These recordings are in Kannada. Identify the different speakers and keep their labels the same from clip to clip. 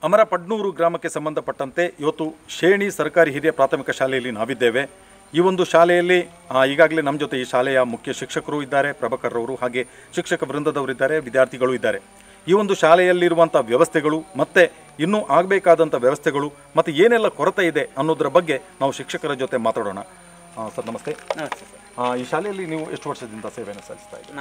Speaker 1: ಅಮರಪಡ್ನೂರು ಗ್ರಾಮಕ್ಕೆ ಸಂಬಂಧಪಟ್ಟಂತೆ ಇವತ್ತು ಶೇಣಿ ಸರ್ಕಾರಿ ಹಿರಿಯ ಪ್ರಾಥಮಿಕ ಶಾಲೆಯಲ್ಲಿ ನಾವಿದ್ದೇವೆ. ಈ ಒಂದು ಶಾಲೆಯಲ್ಲಿ ಈಗಾಗಲೇ ನಮ್ಮ ಜೊತೆ ಈ ಶಾಲೆಯ ಮುಖ್ಯ ಶಿಕ್ಷಕರು ಇದ್ದಾರೆ, ಪ್ರಭಾಕರ್ ಅವರು, ಹಾಗೆ ಶಿಕ್ಷಕ ವೃಂದದವರಿದ್ದಾರೆ, ವಿದ್ಯಾರ್ಥಿಗಳು ಇದ್ದಾರೆ. ಈ ಒಂದು ಶಾಲೆಯಲ್ಲಿರುವಂಥ ವ್ಯವಸ್ಥೆಗಳು ಮತ್ತು ಇನ್ನೂ ಆಗಬೇಕಾದಂಥ ವ್ಯವಸ್ಥೆಗಳು ಮತ್ತು ಏನೆಲ್ಲ ಕೊರತೆ ಇದೆ ಅನ್ನೋದರ ಬಗ್ಗೆ ನಾವು ಶಿಕ್ಷಕರ ಜೊತೆ ಮಾತಾಡೋಣ. ಸರ್ ನಮಸ್ತೆ.
Speaker 2: ನಮಸ್ತೆ ಸರ್.
Speaker 1: ಈ ಶಾಲೆಯಲ್ಲಿ ನೀವು ಎಷ್ಟು ವರ್ಷದಿಂದ ಸೇವೆಯನ್ನು ಸಲ್ಲಿಸ್ತಾ ಇದ್ದೀರಿ?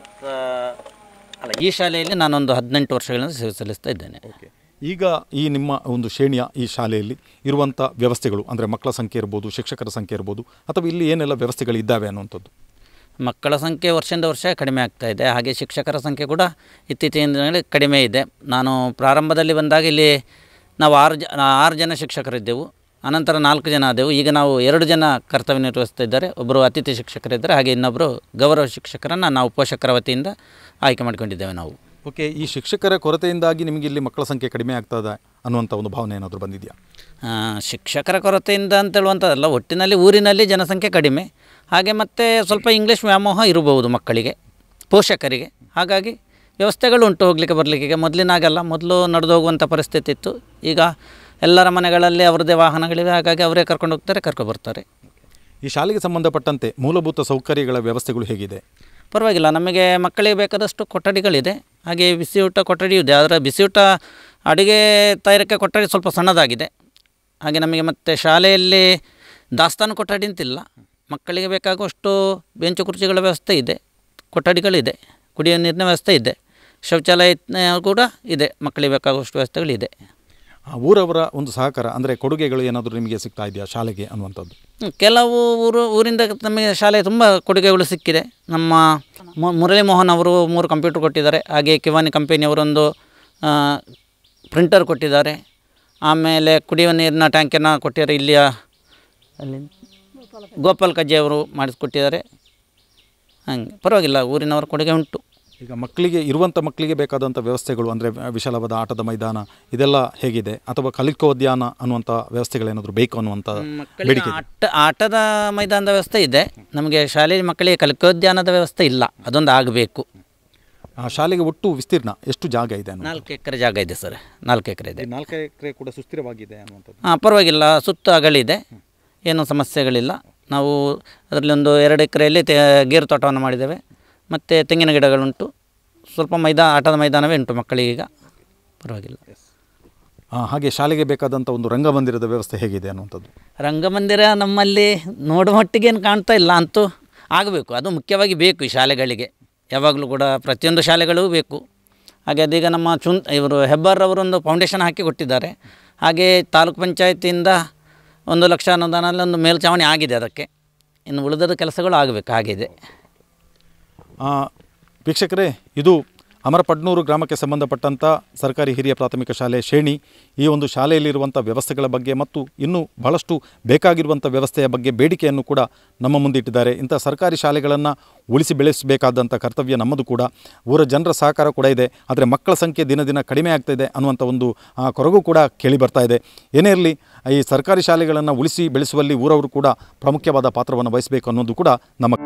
Speaker 2: ನಾನು ಈ ಶಾಲೆಯಲ್ಲಿ ನಾನೊಂದು 18 ವರ್ಷಗಳಿಂದ ಸೇವೆ ಸಲ್ಲಿಸ್ತಾ ಇದ್ದೇನೆ.
Speaker 1: ಓಕೆ. ಈಗ ಈ ನಿಮ್ಮ ಒಂದು ಶ್ರೇಣಿಯ ಈ ಶಾಲೆಯಲ್ಲಿ ಇರುವಂಥ ವ್ಯವಸ್ಥೆಗಳು ಅಂದರೆ ಮಕ್ಕಳ ಸಂಖ್ಯೆ ಇರ್ಬೋದು, ಶಿಕ್ಷಕರ ಸಂಖ್ಯೆ ಇರ್ಬೋದು, ಅಥವಾ ಇಲ್ಲಿ ಏನೆಲ್ಲ ವ್ಯವಸ್ಥೆಗಳಿದ್ದಾವೆ ಅನ್ನುವಂಥದ್ದು?
Speaker 2: ಮಕ್ಕಳ ಸಂಖ್ಯೆ ವರ್ಷದಿಂದ ವರ್ಷ ಕಡಿಮೆ ಆಗ್ತಾ ಇದೆ. ಹಾಗೆ ಶಿಕ್ಷಕರ ಸಂಖ್ಯೆ ಕೂಡ ಇತ್ತೀಚಿನ ದಿನಗಳಲ್ಲಿ ಕಡಿಮೆ ಇದೆ. ನಾನು ಪ್ರಾರಂಭದಲ್ಲಿ ಬಂದಾಗ ಇಲ್ಲಿ ನಾವು 6 ಜನ ಶಿಕ್ಷಕರಿದ್ದೆವು. ಅನಂತರ 4 ಜನ ಆದೆವು. ಈಗ ನಾವು 2 ಜನ ಕರ್ತವ್ಯ ನಿರ್ವಹಿಸ್ತಾ ಇದ್ದಾರೆ. ಒಬ್ಬರು ಅತಿಥಿ ಶಿಕ್ಷಕರಿದ್ದಾರೆ, ಹಾಗೆ ಇನ್ನೊಬ್ಬರು ಗೌರವ ಶಿಕ್ಷಕರನ್ನು ನಾವು ಪೋಷಕರ ವತಿಯಿಂದ ಆಯ್ಕೆ ಮಾಡಿಕೊಂಡಿದ್ದೇವೆ ನಾವು.
Speaker 1: ಓಕೆ. ಈ ಶಿಕ್ಷಕರ ಕೊರತೆಯಿಂದಾಗಿ ನಿಮಗೆ ಇಲ್ಲಿ ಮಕ್ಕಳ ಸಂಖ್ಯೆ ಕಡಿಮೆ ಆಗ್ತದೆ ಅನ್ನುವಂಥ ಒಂದು ಭಾವನೆ ಏನಾದರೂ ಬಂದಿದೆಯಾ?
Speaker 2: ಶಿಕ್ಷಕರ ಕೊರತೆಯಿಂದ ಅಂತೇಳುವಂಥದ್ದಲ್ಲ, ಒಟ್ಟಿನಲ್ಲಿ ಊರಿನಲ್ಲಿ ಜನಸಂಖ್ಯೆ ಕಡಿಮೆ, ಹಾಗೆ ಮತ್ತು ಸ್ವಲ್ಪ ಇಂಗ್ಲೀಷ್ ವ್ಯಾಮೋಹ ಇರಬಹುದು ಮಕ್ಕಳಿಗೆ, ಪೋಷಕರಿಗೆ. ಹಾಗಾಗಿ ವ್ಯವಸ್ಥೆಗಳು ಉಂಟು ಹೋಗಲಿಕ್ಕೆ ಬರಲಿಕ್ಕೆ. ಮೊದಲಿನಾಗಲ್ಲ, ಮೊದಲು ನಡೆದು ಹೋಗುವಂಥ ಪರಿಸ್ಥಿತಿ ಇತ್ತು. ಈಗ ಎಲ್ಲರ ಮನೆಗಳಲ್ಲಿ ಅವರದೇ ವಾಹನಗಳಿವೆ, ಹಾಗಾಗಿ ಅವರೇ ಕರ್ಕೊಂಡು ಹೋಗ್ತಾರೆ, ಕರ್ಕೊಬರ್ತಾರೆ.
Speaker 1: ಈ ಶಾಲೆಗೆ ಸಂಬಂಧಪಟ್ಟಂತೆ ಮೂಲಭೂತ ಸೌಕರ್ಯಗಳ ವ್ಯವಸ್ಥೆಗಳು ಹೇಗಿದೆ?
Speaker 2: ಪರವಾಗಿಲ್ಲ, ನಮಗೆ ಮಕ್ಕಳಿಗೆ ಬೇಕಾದಷ್ಟು ಕೊಠಡಿಗಳಿದೆ, ಹಾಗೆ ಬಿಸಿಯೂಟ ಕೊಠಡಿಯೂ ಇದೆ. ಆದರೆ ಬಿಸಿಯೂಟ ಅಡುಗೆ ತಯಾರಿಕೆ ಕೊಠಡಿ ಸ್ವಲ್ಪ ಸಣ್ಣದಾಗಿದೆ. ಹಾಗೆ ನಮಗೆ ಮತ್ತು ಶಾಲೆಯಲ್ಲಿ ದಾಸ್ತಾನು ಕೊಠಡಿ ಅಂತಿಲ್ಲ. ಮಕ್ಕಳಿಗೆ ಬೇಕಾಗುವಷ್ಟು ಬೆಂಚು ಕುರ್ಚಿಗಳ ವ್ಯವಸ್ಥೆ ಇದೆ, ಕೊಠಡಿಗಳಿದೆ, ಕುಡಿಯುವ ನೀರಿನ ವ್ಯವಸ್ಥೆ ಇದೆ, ಶೌಚಾಲಯ ಕೂಡ ಇದೆ, ಮಕ್ಕಳಿಗೆ ಬೇಕಾಗುವಷ್ಟು ವ್ಯವಸ್ಥೆಗಳಿದೆ.
Speaker 1: ಊರವರ ಒಂದು ಸಹಕಾರ ಅಂದರೆ ಕೊಡುಗೆಗಳು ಏನಾದರೂ ನಿಮಗೆ ಸಿಗ್ತಾ ಇದೆಯಾ ಶಾಲೆಗೆ ಅನ್ನುವಂಥದ್ದು?
Speaker 2: ಕೆಲವು ಊರಿಂದ ನಮಗೆ ಶಾಲೆ ತುಂಬ ಕೊಡುಗೆಗಳು ಸಿಕ್ಕಿದೆ. ನಮ್ಮ ಮುರಳಿ ಮೋಹನ್ ಅವರು 3 ಕಂಪ್ಯೂಟರ್ ಕೊಟ್ಟಿದ್ದಾರೆ, ಹಾಗೆ ಕಿವಾನಿ ಕಂಪನಿಯವರೊಂದು ಪ್ರಿಂಟರ್ ಕೊಟ್ಟಿದ್ದಾರೆ, ಆಮೇಲೆ ಕುಡಿಯುವ ನೀರಿನ ಟ್ಯಾಂಕನ್ನು ಕೊಟ್ಟಿದ್ದಾರೆ. ಇಲ್ಲಿಯ ಅಲ್ಲಿ ಗೋಪಾಲ್ ಕಜ್ಜೆ ಅವರು ಮಾಡಿಸ್ಕೊಟ್ಟಿದ್ದಾರೆ. ಹಾಗೆ ಪರವಾಗಿಲ್ಲ, ಊರಿನವರ ಕೊಡುಗೆ ಉಂಟು.
Speaker 1: ಈಗ ಮಕ್ಕಳಿಗೆ ಬೇಕಾದಂಥ ವ್ಯವಸ್ಥೆಗಳು ಅಂದರೆ ವಿಶಾಲವಾದ ಆಟದ ಮೈದಾನ ಇದೆಲ್ಲ ಹೇಗಿದೆ, ಅಥವಾ ಕಲಿಕೋದ್ಯಾನ ಅನ್ನುವಂಥ ವ್ಯವಸ್ಥೆಗಳೇನಾದರೂ ಬೇಕು ಅನ್ನುವಂಥ ಬೇಡಿಕೆ?
Speaker 2: ಆಟದ ಮೈದಾನದ ವ್ಯವಸ್ಥೆ ಇದೆ ನಮಗೆ. ಶಾಲೆಯಲ್ಲಿ ಮಕ್ಕಳಿಗೆ ಕಲಿಕೋದ್ಯಾನದ ವ್ಯವಸ್ಥೆ ಇಲ್ಲ, ಅದೊಂದು ಆಗಬೇಕು.
Speaker 1: ಶಾಲೆಗೆ ಒಟ್ಟು ವಿಸ್ತೀರ್ಣ ಎಷ್ಟು ಜಾಗ ಇದೆ?
Speaker 2: 4 ಎಕರೆ ಜಾಗ ಇದೆ ಸರ್. 4 ಎಕರೆ ಇದೆ.
Speaker 1: 4 ಎಕರೆ ಕೂಡ ಸುಸ್ಥಿರವಾಗಿದೆ ಅನ್ನುವಂಥದ್ದು?
Speaker 2: ಪರವಾಗಿಲ್ಲ, ಸುತ್ತ ಅಗಲಿದೆ, ಏನೂ ಸಮಸ್ಯೆಗಳಿಲ್ಲ. ನಾವು ಅದರಲ್ಲಿ ಒಂದು 2 ಎಕರೆಯಲ್ಲಿ ಗೇರು ತೋಟವನ್ನು ಮಾಡಿದ್ದೇವೆ, ಮತ್ತು ತೆಂಗಿನ ಗಿಡಗಳುಂಟು. ಸ್ವಲ್ಪ ಆಟದ ಮೈದಾನವೇ ಉಂಟು ಮಕ್ಕಳಿಗೀಗ, ಪರವಾಗಿಲ್ಲ.
Speaker 1: ಹಾಗೆ ಶಾಲೆಗೆ ಬೇಕಾದಂಥ ಒಂದು ರಂಗಮಂದಿರದ ವ್ಯವಸ್ಥೆ ಹೇಗಿದೆ ಅನ್ನುವಂಥದ್ದು?
Speaker 2: ರಂಗಮಂದಿರ ನಮ್ಮಲ್ಲಿ ನೋಡುವ ಮಟ್ಟಿಗೇನು ಕಾಣ್ತಾ ಇಲ್ಲ, ಅಂತೂ ಆಗಬೇಕು. ಅದು ಮುಖ್ಯವಾಗಿ ಬೇಕು ಈ ಶಾಲೆಗಳಿಗೆ, ಯಾವಾಗಲೂ ಕೂಡ ಪ್ರತಿಯೊಂದು ಶಾಲೆಗಳಿಗೂ ಬೇಕು. ಹಾಗೆ ಅದೀಗ ನಮ್ಮ ಇವರು ಹೆಬ್ಬಾರ್ರವರೊಂದು ಫೌಂಡೇಶನ್ ಹಾಕಿ ಕೊಟ್ಟಿದ್ದಾರೆ. ಹಾಗೆ ತಾಲೂಕು ಪಂಚಾಯತಿಯಿಂದ 1 ಲಕ್ಷ ಅನುದಾನದಲ್ಲಿ ಒಂದು ಮೇಲ್ಛಾವಣಿ ಆಗಿದೆ. ಅದಕ್ಕೆ ಇನ್ನು ಉಳಿದ ಕೆಲಸಗಳು ಆಗಬೇಕು, ಆಗಿದೆ.
Speaker 1: ವೀಕ್ಷಕರೇ, ಇದು ಅಮರಪಡ್ನೂರು ಗ್ರಾಮಕ್ಕೆ ಸಂಬಂಧಪಟ್ಟಂಥ ಸರ್ಕಾರಿ ಹಿರಿಯ ಪ್ರಾಥಮಿಕ ಶಾಲೆ ಶೇಣಿ. ಈ ಒಂದು ಶಾಲೆಯಲ್ಲಿರುವಂಥ ವ್ಯವಸ್ಥೆಗಳ ಬಗ್ಗೆ ಮತ್ತು ಇನ್ನೂ ಬಹಳಷ್ಟು ಬೇಕಾಗಿರುವಂಥ ವ್ಯವಸ್ಥೆಯ ಬಗ್ಗೆ ಬೇಡಿಕೆಯನ್ನು ಕೂಡ ನಮ್ಮ ಮುಂದಿಟ್ಟಿದ್ದಾರೆ. ಇಂಥ ಸರ್ಕಾರಿ ಶಾಲೆಗಳನ್ನು ಉಳಿಸಿ ಬೆಳೆಸಬೇಕಾದಂಥ ಕರ್ತವ್ಯ ನಮ್ಮದು ಕೂಡ. ಊರ ಜನರ ಸಹಕಾರ ಕೂಡ ಇದೆ. ಆದರೆ ಮಕ್ಕಳ ಸಂಖ್ಯೆ ದಿನ ದಿನ ಕಡಿಮೆ ಆಗ್ತಾಯಿದೆ ಅನ್ನುವಂಥ ಒಂದು ಕೊರಗು ಕೂಡ ಕೇಳಿ ಬರ್ತಾ ಇದೆ. ಏನೇ ಇರಲಿ, ಈ ಸರ್ಕಾರಿ ಶಾಲೆಗಳನ್ನು ಉಳಿಸಿ ಬೆಳೆಸುವಲ್ಲಿ ಊರವರು ಕೂಡ ಪ್ರಾಮುಖ್ಯವಾದ ಪಾತ್ರವನ್ನು ವಹಿಸಬೇಕು ಅನ್ನೋದು ಕೂಡ ನಮ್ಮ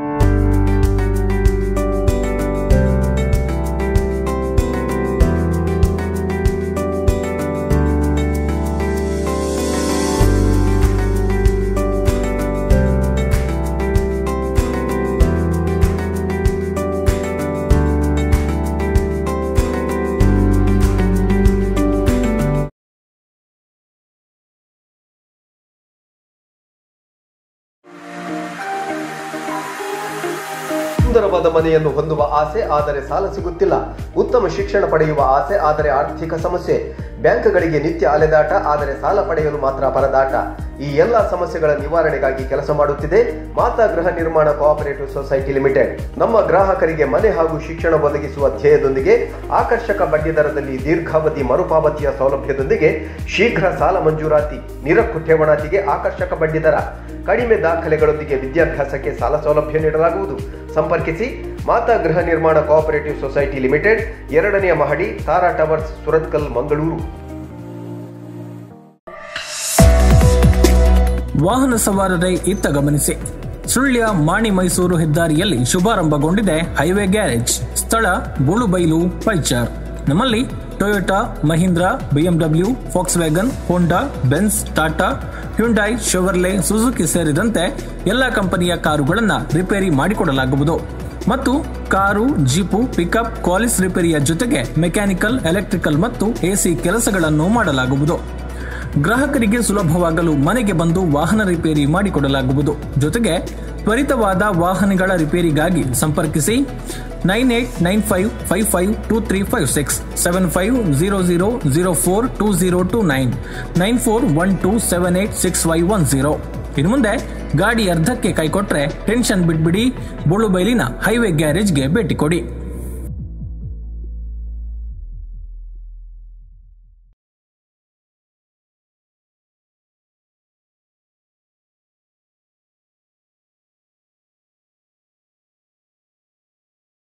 Speaker 3: ಸುಂದರವಾದ ಮನೆಯನ್ನು ಹೊಂದುವ ಆಸೆ, ಆದರೆ ಸಾಲ ಸಿಗುತ್ತಿಲ್ಲ. ಉತ್ತಮ ಶಿಕ್ಷಣ ಪಡೆಯುವ ಆಸೆ, ಆದರೆ ಆರ್ಥಿಕ ಸಮಸ್ಯೆ. ಬ್ಯಾಂಕ್ಗಳಿಗೆ ನಿತ್ಯ ಅಲೆದಾಟ, ಆದರೆ ಸಾಲ ಪಡೆಯಲು ಮಾತ್ರ ಪರದಾಟ. ಈ ಎಲ್ಲಾ ಸಮಸ್ಯೆಗಳ ನಿವಾರಣೆಗಾಗಿ ಕೆಲಸ ಮಾಡುತ್ತಿದೆ ಮಾತಾ ಗೃಹ ನಿರ್ಮಾಣ ಕೋಆಪರೇಟಿವ್ ಸೊಸೈಟಿ ಲಿಮಿಟೆಡ್. ನಮ್ಮ ಗ್ರಾಹಕರಿಗೆ ಮನೆ ಹಾಗೂ ಶಿಕ್ಷಣ ಒದಗಿಸುವ ಧ್ಯೇಯದೊಂದಿಗೆ ಆಕರ್ಷಕ ಬಡ್ಡಿ ದರದಲ್ಲಿ ದೀರ್ಘಾವಧಿ ಮರುಪಾವತಿಯ ಸೌಲಭ್ಯದೊಂದಿಗೆ ಶೀಘ್ರ ಸಾಲ ಮಂಜೂರಾತಿ, ನಿರಕ್ಕು ಠೇವಣಾತಿಗೆ ಆಕರ್ಷಕ ಬಡ್ಡಿ ದರ, ಕಡಿಮೆ ದಾಖಲೆಗಳೊಂದಿಗೆ ವಿದ್ಯಾಭ್ಯಾಸಕ್ಕೆ ಸಾಲ ಸೌಲಭ್ಯ ನೀಡಲಾಗುವುದು. ಸಂಪರ್ಕಿಸಿ ಮಾತಾ ಗೃಹ ನಿರ್ಮಾಣ ಕೋಆಪರೇಟಿವ್ ಸೊಸೈಟಿ ಲಿಮಿಟೆಡ್, 2ನೇ ಮಹಡಿ, ತಾರಾ ಟವರ್ಸ್, ಸುರತ್ಕಲ್, ಮಂಗಳೂರು.
Speaker 4: ವಾಹನ ಸವಾರರೇ ಇತ್ತ ಗಮನಿಸಿ. ಸುಳ್ಯ ಮಾಣಿ ಮೈಸೂರು ಹೆದ್ದಾರಿಯಲ್ಲಿ ಶುಭಾರಂಭಗೊಂಡಿದೆ ಹೈವೇ ಗ್ಯಾರೇಜ್. ಸ್ಥಳ ಬುಳುಬೈಲು, ಪೈಚಾರ್. ನಮ್ಮಲ್ಲಿ Toyota, Mahindra, BMW, Volkswagen, Honda, Benz, Tata, Hyundai, Chevrolet, Suzuki ಸೇರಿದಂತೆ ಎಲ್ಲ ಕಂಪನಿಯ ಕಾರುಗಳನ್ನು ರಿಪೇರಿ ಮಾಡಿಕೊಡಲಾಗುವುದು ಮತ್ತು ಕಾರು, ಜೀಪು, ಪಿಕಪ್, ಕ್ವಾಲಿಸ್ ರಿಪೇರಿಯ ಜೊತೆಗೆ ಮೆಕ್ಯಾನಿಕಲ್, ಎಲೆಕ್ಟ್ರಿಕಲ್ ಮತ್ತು AC ಕೆಲಸಗಳನ್ನು ಮಾಡಲಾಗುವುದು. ಗ್ರಾಹಕರಿಗೆ ಸುಲಭವಾಗಲು ಮನೆಗೆ ಬಂದು ವಾಹನ ರಿಪೇರಿ ಮಾಡಿಕೊಡಲಾಗುವುದು. ಜೊತೆಗೆ ತ್ವರಿತವಾದ ವಾಹನಗಳ ರಿಪೇರಿಗಾಗಿ ಸಂಪರ್ಕಿಸಿ 9895552356 7500042029 9412786510. ಇನ್ನು ಮುಂದೆ ಗಾಡಿ ಅರ್ಧಕ್ಕೆ ಕೈಕೊಟ್ರೆ ಟೆನ್ಷನ್ ಬಿಟ್ಬಿಡಿ, ಬೊಳುಬೈಲಿನ ಹೈವೇ ಗ್ಯಾರೇಜ್ಗೆ ಭೇಟಿ ಕೊಡಿ.